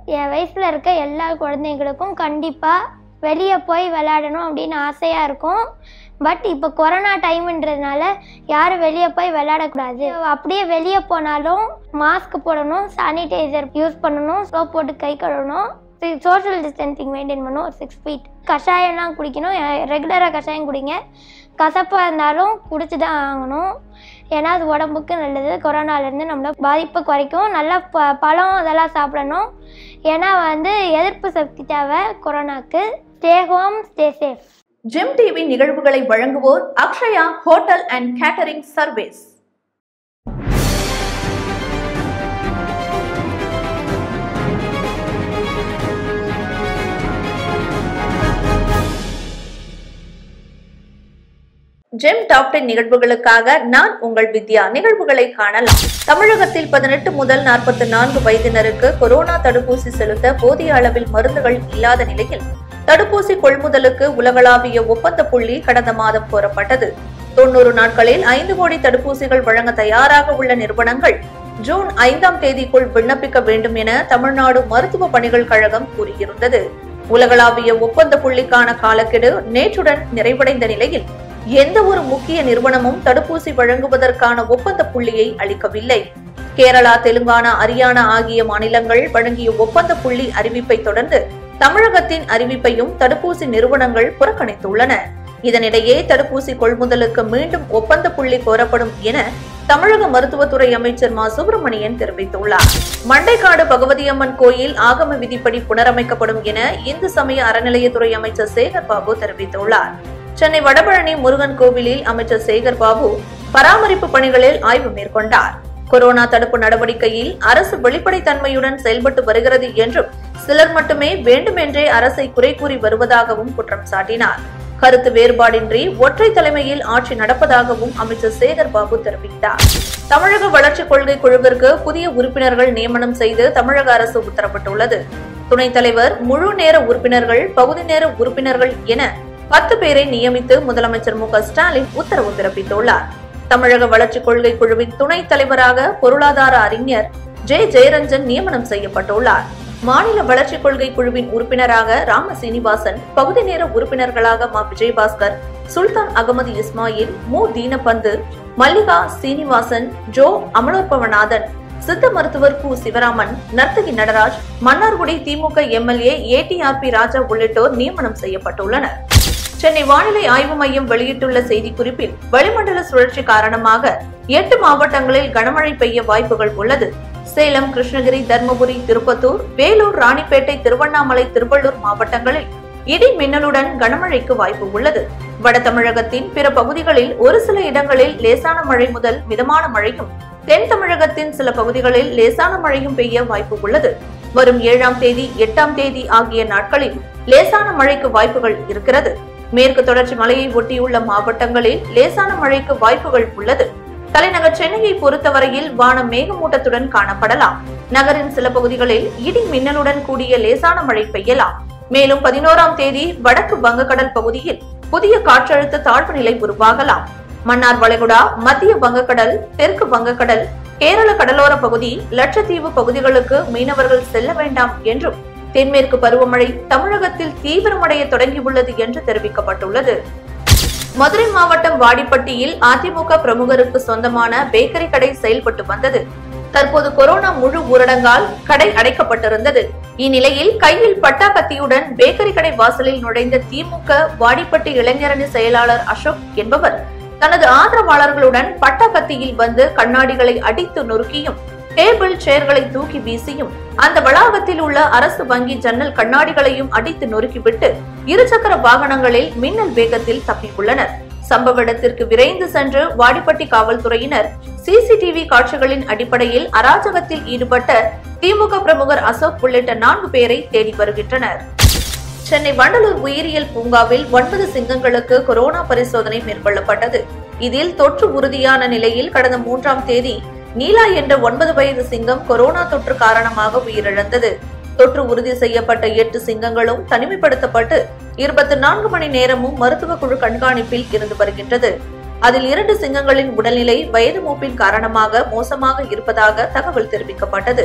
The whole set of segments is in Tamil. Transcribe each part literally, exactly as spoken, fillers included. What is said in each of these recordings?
என் வயசுல இருக்க எல்லா குழந்தைங்களுக்கும் கண்டிப்பா வெளியே போய் விளையாடணும் அப்படின்னு ஆசையா இருக்கும். பட் இப்போ கொரோனா டைம்ன்றதுனால யாரும் வெளியே போய் விளையாடக்கூடாது. அப்படியே வெளியே போனாலும் மாஸ்க் போடணும், சானிடைசர் யூஸ் பண்ணணும், சோப் போட்டு கை கழுவணும், சோஷியல் டிஸ்டன்சிங் மெயின்டைன் பண்ணணும், ஒரு சிக்ஸ் ஃபீட். கஷாயம்லாம் குடிக்கணும், ரெகுலராக கஷாயம் குடிங்க. கசப்பாக இருந்தாலும் குடிச்சு தான் ஆகணும், ஏன்னா அது உடம்புக்கு நல்லது. கொரோனாலேருந்து நம்மள பாதிப்பை குறைக்கும். நல்லா ப பழம் அதெல்லாம் சாப்பிடணும், ஏன்னா வந்து எதிர்ப்பு சக்தி தேவை கொரோனாக்கு. Stay home, stay safe. Gem TV நிகழ்வுகளை வழங்குவோர் Akshaya hotel and catering service. Gem top ten நிகழ்வுகளுக்காக நான் உங்கள் வித்யா. நிகழ்வுகளை காணலாம். தமிழகத்தில் பதினெட்டு முதல் நாற்பத்தி நான்கு வயதினருக்கு கொரோனா தடுப்பூசி செலுத்த போதிய அளவில் மருந்துகள் இல்லாத நிலையில் தடுப்பூசி கொள்முதலுக்கு உலகளாவிய ஒப்பந்த புள்ளி கடந்த மாதம் கோரப்பட்டது. தொன்னூறு நாட்களில் ஐந்து கோடி தடுப்பூசிகள் வழங்க தயாராக உள்ள நிறுவனங்கள் ஜூன் ஐந்தாம் தேதிக்குள் விண்ணப்பிக்க வேண்டும் என தமிழ்நாடு மருத்துவ பணிகள் கழகம் கூறியிருந்தது. உலகளாவிய ஒப்பந்த புள்ளிக்கான காலக்கெடு நேற்றுடன் நிறைவடைந்த நிலையில் எந்த ஒரு முக்கிய நிறுவனமும் தடுப்பூசி வழங்குவதற்கான ஒப்பந்த புள்ளியை அளிக்கவில்லை. கேரளா, தெலுங்கானா, ஹரியானா ஆகிய மாநிலங்கள் வழங்கிய ஒப்பந்த புள்ளி அறிவிப்பை தொடர்ந்து தமிழகத்தின் அறிவிப்பையும் தடுப்பூசி நிறுவனங்கள் புறக்கணித்துள்ளன. இதனிடையே தடுப்பூசி கொள்முதலுக்கு மீண்டும் ஒப்பந்த புள்ளி கோரப்படும் என தமிழக மருத்துவத்துறை அமைச்சர் மா சுப்பிரமணியன் தெரிவித்துள்ளார். மண்டைக்காடு பகவதியம்மன் கோயில் ஆகம விதிப்படி புனரமைக்கப்படும் என இந்து சமய அறநிலையத்துறை அமைச்சர் சேகர் பாபு தெரிவித்துள்ளார். சென்னை வடபழனி முருகன் கோவிலில் அமைச்சர் சேகர் பாபு பராமரிப்பு பணிகளில் ஆய்வு மேற்கொண்டார். கொரோனா தடுப்பு நடவடிக்கையில் அரசு வெளிப்படைத்தன்மையுடன் செயல்பட்டு வருகிறது என்றும் சிலர் மட்டுமே வேண்டுமென்றே அரசை குறை கூறி வருவதாகவும் குற்றம் சாட்டினார். கருத்து வேறுபாடின்றி ஒற்றை தலைமையில் ஆட்சி நடப்பதாகவும் அமைச்சர் சேகர் பாபு தெரிவித்தார். தமிழக வளர்ச்சிக் கொள்கை குழுவிற்கு புதிய உறுப்பினர்கள் நியமனம் செய்து தமிழக அரசு உத்தரவிட்டுள்ளது. துணைத் தலைவர், முழு நேர உறுப்பினர்கள், பகுதி நேர உறுப்பினர்கள் என பத்து பேரை நியமித்து முதலமைச்சர் மு க ஸ்டாலின் உத்தரவு பிறப்பித்துள்ளார். தமிழக வளர்ச்சிக் கொள்கை குழுவின் துணைத் தலைவராக பொருளாதார அறிஞர் ஜே ஜெயரஞ்சன் நியமனம் செய்யப்பட்டுள்ளார். மாநில வளர்ச்சிக் கொள்கை குழுவின் உறுப்பினராக ராம சீனிவாசன், பகுதி நேர உறுப்பினர்களாக மா விஜயபாஸ்கர், சுல்தான் அகமது இஸ்மாயில், மு தீனபந்து, மல்லிகா சீனிவாசன், ஜோ அமலோற்பவநாதன், சித்த மருத்துவர் Ku Sivaraman, Narthaki Nataraj, Mannargudi DMK MLA A T R B Raja உள்ளிட்டோர் நியமனம் செய்யப்பட்டுள்ளனர். சென்னை வானிலை ஆய்வு மையம் வெளியிட்டுள்ள செய்திக்குறிப்பில் வளிமண்டல சுழற்சி காரணமாக எட்டு மாவட்டங்களில் கனமழை பெய்ய வாய்ப்புகள் உள்ளது. சேலம், கிருஷ்ணகிரி, தர்மபுரி, திருப்பத்தூர், வேலூர், ராணிப்பேட்டை, திருவண்ணாமலை, திருவள்ளூர் மாவட்டங்களில் இடி மின்னலுடன் கனமழைக்கு வாய்ப்பு உள்ளது. வட தமிழகத்தின் பிற பகுதிகளில் ஒரு சில இடங்களில் லேசான மழை முதல் மிதமான மழையும், தென் தமிழகத்தின் சில பகுதிகளில் லேசான மழையும் பெய்ய வாய்ப்பு உள்ளது. வரும் ஏழாம் தேதி, எட்டாம் தேதி ஆகிய நாட்களில் லேசான மழைக்கு வாய்ப்புகள் இருக்கிறது. மேற்கு தொடர்ச்சி மலையை ஒட்டியுள்ள மாவட்டங்களில் லேசான மழைக்கு வாய்ப்புகள் உள்ளது. தலைநகர் சென்னையை பொறுத்தவரையில் வானம் மேகமூட்டத்துடன் காணப்படலாம். நகரின் சில பகுதிகளில் இடி மின்னலுடன் கூடிய லேசான மழை பெய்யலாம். மேலும் பதினோராம் தேதி வடக்கு வங்கக்கடல் பகுதியில் புதிய காற்றழுத்த தாழ்வு நிலை உருவாகலாம். மன்னார் வளைகுடா, மத்திய வங்கக்கடல், தெற்கு வங்கக்கடல், கேரள கடலோர பகுதி, லட்சத்தீவு பகுதிகளுக்கு மீனவர்கள் செல்ல வேண்டாம் என்றும் தென்மேற்கு பருவமழை தமிழகத்தில் தீவிரமடைய தொடங்கியுள்ளது என்று தெரிவிக்கப்பட்டுள்ளது. மதுரை மாவட்டம் வாடிப்பட்டியில் அதிமுக பிரமுகருக்கு சொந்தமான பேக்கரி கடை செயல்பட்டு வந்தது. தற்போது கொரோனா முழு ஊரடங்கால் கடை அடைக்கப்பட்டிருந்தது. இந்நிலையில் கையில் பட்டாக்கத்தியுடன் பேக்கரி கடை வாசலில் நுழைந்த திமுக வாடிப்பட்டி இளைஞரணி செயலாளர் அசோக் என்பவர் தனது ஆதரவாளர்களுடன் பட்டாக்கத்தியில் வந்து கண்ணாடிகளை அடித்து நொறுக்கியும், டேபிள் சேர்களை தூக்கி வீசியும், அந்த வளாகத்தில் உள்ள அரசு வங்கி ஜன்னல் கண்ணாடிகளையும் அடித்து நொறுக்கிவிட்டு இருசக்கர வாகனங்களில் மின்னல் வேகத்தில் தப்பியுள்ளனர். சம்பவ இடத்திற்கு விரைந்து சென்று வாடிப்பட்டி காவல்துறையினர் சிசிடிவி காட்சிகளின் அடிப்படையில் அராஜகத்தில் ஈடுபட்ட திமுக பிரமுகர் அசோக் உள்ளிட்ட நான்கு பேரை தேடி வருகின்றனர். சென்னை வண்டலூர் உயிரியல் பூங்காவில் ஒன்பது சிங்கங்களுக்கு கொரோனா பரிசோதனை மேற்கொள்ளப்பட்டது. இதில் தொற்று உறுதியான நிலையில் கடந்த மூன்றாம் தேதி நீலா என்ற ஒன்பது வயது சிங்கம் கொரோனா தொற்று காரணமாக உயிரிழந்தது. தொற்று உறுதி செய்யப்பட்ட எட்டு சிங்கங்களும் தனிமைப்படுத்தப்பட்டு இருபத்தி நான்கு மணி நேரமும் மருத்துவ குழு கண்காணிப்பில் இருந்து வருகின்றது. அதில் இரண்டு சிங்கங்களின் உடல்நிலை வயது மூப்பின் காரணமாக மோசமாக இருப்பதாக தகவல் தெரிவிக்கப்பட்டது.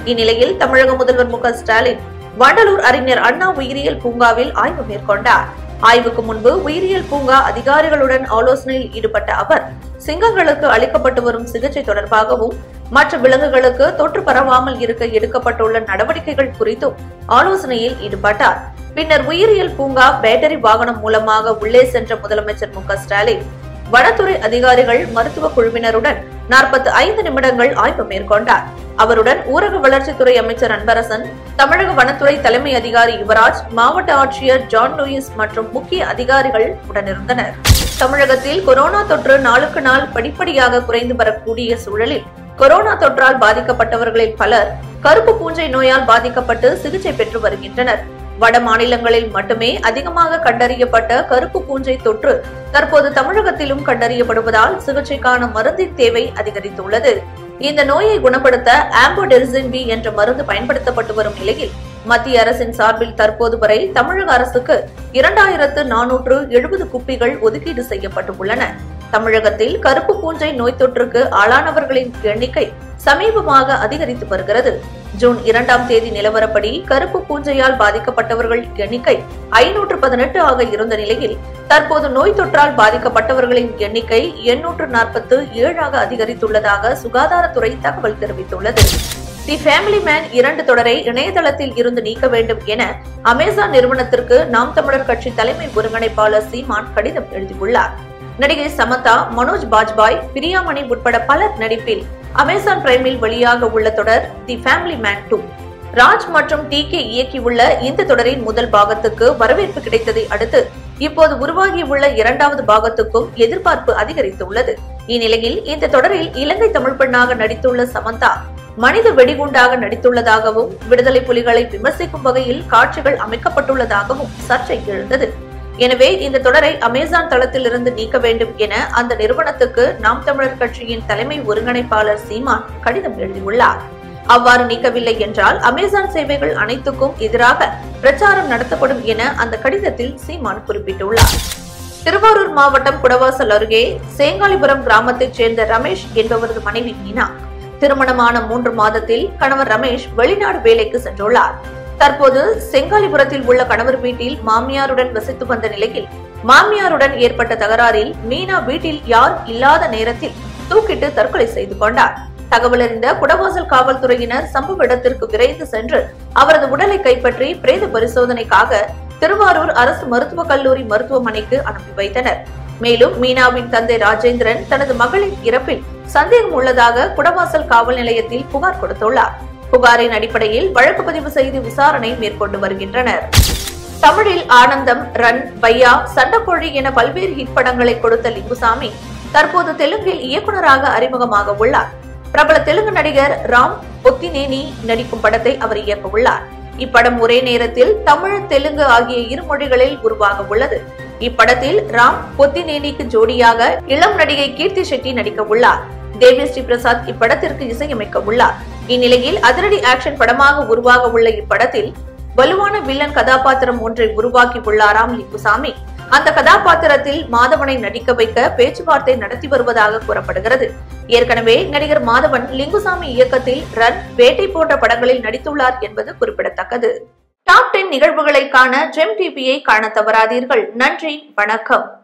இந்நிலையில் தமிழக முதல்வர் மு க ஸ்டாலின் வண்டலூர் அறிஞர் அண்ணா உயிரியல் பூங்காவில் ஆய்வு மேற்கொண்டார். ஆய்வுக்கு முன்பு உயிரியல் பூங்கா அதிகாரிகளுடன் ஆலோசனையில் ஈடுபட்ட அவர் சிங்கங்களுக்கு அளிக்கப்பட்டு வரும் சிகிச்சை தொடர்பாகவும் மற்ற விலங்குகளுக்கு தொற்று பரவாமல் இருக்க எடுக்கப்பட்டுள்ள நடவடிக்கைகள் குறித்தும் ஆலோசனையில் ஈடுபட்டார். பின்னர் உயிரியல் பூங்கா பேட்டரி வாகனம் மூலமாக உள்ளே சென்ற முதலமைச்சர் மு க ஸ்டாலின் வனத்துறை அதிகாரிகள் மருத்துவ குழுவினருடன் நாற்பத்தி ஐந்து நிமிடங்கள் ஆய்வு மேற்கொண்டார். அவருடன் ஊரக வளர்ச்சித்துறை அமைச்சர் அன்பரசன், தமிழக வனத்துறை தலைமை அதிகாரி யுவராஜ், மாவட்ட ஆட்சியர் ஜான் லூயிஸ் மற்றும் முக்கிய அதிகாரிகள் உடனிருந்தனர். தமிழகத்தில் கொரோனா தொற்று நாளுக்கு நாள் படிப்படியாக குறைந்து வரக்கூடிய சூழலில் கொரோனா தொற்றால் பாதிக்கப்பட்டவர்களில் பலர் கருப்பு பூஞ்சை நோயால் பாதிக்கப்பட்டு சிகிச்சை பெற்று வருகின்றனர். வட மாநிலங்களில் மட்டுமே அதிகமாக கண்டறியப்பட்ட கருப்பு பூஞ்சை தொற்று தற்போது தமிழகத்திலும் கண்டறியப்படுவதால் சிகிச்சைக்கான மருந்தின் தேவை அதிகரித்துள்ளது. இந்த நோயை குணப்படுத்த ஆம்போடெரிசின் பி என்ற மருந்து பயன்படுத்தப்பட்டு வரும் நிலையில் மத்திய அரசின் சார்பில் தற்போது வரை தமிழக அரசுக்கு இரண்டாயிரத்து நானூற்று எழுபது குப்பிகள் ஒதுக்கீடு செய்யப்பட்டுள்ளன. தமிழகத்தில் கருப்பு பூஞ்சை நோய் தொற்றுக்கு ஆளானவர்களின் எண்ணிக்கை சமீபமாக அதிகரித்து வருகிறது. ஜூன் இரண்டாம் தேதி நிலவரப்படி கருப்பு பூஞ்சையால் பாதிக்கப்பட்டவர்கள் எண்ணிக்கை ஐநூற்று பதினெட்டு ஆக இருந்த நிலையில் தற்போது நோய் தொற்றால் பாதிக்கப்பட்டவர்களின் எண்ணிக்கை எண்ணூற்று நாற்பத்து ஏழாக அதிகரித்துள்ளதாக சுகாதாரத்துறை தகவல் தெரிவித்துள்ளது. தி ஃபேமிலி மேன் இரண்டு தொடரை இணையதளத்தில் இருந்து நீக்க வேண்டும் என அமேசான் நிறுவனத்திற்கு நாம் தமிழர் கட்சி தலைமை ஒருங்கிணைப்பாளர் சீமான் கடிதம் எழுதியுள்ளார். நடிகை சமந்தா, மனோஜ் பாஜ்பாய், பிரியாமணி உட்பட பலர் நடிப்பில் அமேசான் பிரைமில் வெளியாக உள்ள தொடர் the family man two. Raj மற்றும் டி கே இயக்கியுள்ள இந்த தொடரின் முதல் பாகத்துக்கு வரவேற்பு கிடைத்ததை அடுத்து இப்போது உருவாகியுள்ள இரண்டாவது பாகத்துக்கும் எதிர்பார்ப்பு அதிகரித்துள்ளது. இந்நிலையில் இந்த தொடரில் இலங்கை தமிழ் பெண்ணாக நடித்துள்ள சமந்தா மனித வெடிகுண்டாக நடித்துள்ளதாகவும் விடுதலை புலிகளை விமர்சிக்கும் வகையில் காட்சிகள் அமைக்கப்பட்டுள்ளதாகவும் சர்ச்சை எழுந்தது. எனவே இந்த தொடரை அமேசான் தளத்தில் இருந்து நீக்க வேண்டும் என அந்த நிறுவனத்துக்கு நாம் தமிழர் கட்சியின் தலைமை ஒருங்கிணைப்பாளர் சீமான் கடிதம் எழுதியுள்ளார். அவ்வாறு நீக்கவில்லை என்றால் அமேசான் சேவைகள் அனைத்துக்கும் எதிராக பிரச்சாரம் நடத்தப்படும் என அந்த கடிதத்தில் சீமான் குறிப்பிட்டுள்ளார். திருவாரூர் மாவட்டம் குடவாசல் அருகே சேங்காலிபுரம் கிராமத்தைச் சேர்ந்த ரமேஷ் என்பவரது மனைவி மீனா திருமணமான மூன்று மாதத்தில் கணவர் ரமேஷ் வெளிநாடு வேலைக்கு சென்றுள்ளார். தற்போது செங்காலிபுரத்தில் உள்ள கணவர் வீட்டில் மாமியாருடன் வசித்து வந்த நிலையில் மாமியாருடன் ஏற்பட்ட தகராறில் மீனா வீட்டில் யார் இல்லாத நேரத்தில் தூக்கிட்டு தற்கொலை செய்து கொண்டார். தகவல் அறிந்த குடவாசல் காவல்துறையினர் சம்பவ இடத்திற்கு விரைந்து சென்று அவரது உடலை கைப்பற்றி பிரேத பரிசோதனைக்காக திருவாரூர் அரசு மருத்துவக் கல்லூரி மருத்துவமனைக்கு அனுப்பி வைத்தனர். மேலும் மீனாவின் தந்தை ராஜேந்திரன் தனது மகளின் இறப்பில் சந்தேகம் உள்ளதாக குடவாசல் காவல் நிலையத்தில் புகார் கொடுத்துள்ளார். புகாரின் அடிப்படையில் வழக்கு பதிவு செய்து விசாரணை மேற்கொண்டு வருகின்றனர். தமிழில் ஆனந்தம், ரன், பையா, சண்டக்கோழி என பல்வேறு ஹிட் படங்களை கொடுத்த லிங்குசாமி தற்போது தெலுங்கில் இயக்குநராக அறிமுகமாக உள்ளார். பிரபல தெலுங்கு நடிகர் ராம் பொத்தினேனி நடிக்கும் படத்தை அவர் இயக்க உள்ளார். இப்படம் ஒரே நேரத்தில் தமிழ், தெலுங்கு ஆகிய இரு மொழிகளில் உருவாக உள்ளது. இப்படத்தில் ராம் பொத்தினேனிக்கு ஜோடியாக இளம் நடிகை கீர்த்தி ஷெட்டி நடிக்க உள்ளார். தேவி ஸ்ரீ பிரசாத் இப்படத்திற்கு இசையமைக்க உள்ளார். இந்நிலையில் அதிரடி ஆக்ஷன் படமாக உருவாக உள்ள இப்படத்தில் வலுவான வில்லன் கதாபாத்திரம் ஒன்றை உருவாக்கி உள்ளாராம் லிங்குசாமி. அந்த கதாபாத்திரத்தில் மாதவனை நடிக்க வைக்க பேச்சுவார்த்தை நடத்தி வருவதாக கூறப்படுகிறது. ஏற்கனவே நடிகர் மாதவன் லிங்குசாமி இயக்கத்தில் ரன், வேட்டை போன்ற படங்களில் நடித்துள்ளார் என்பது குறிப்பிடத்தக்கது. டாப் டென் நிகழ்வுகளை காண ஜெம் டிவியை காண தவறாதீர்கள். நன்றி, வணக்கம்.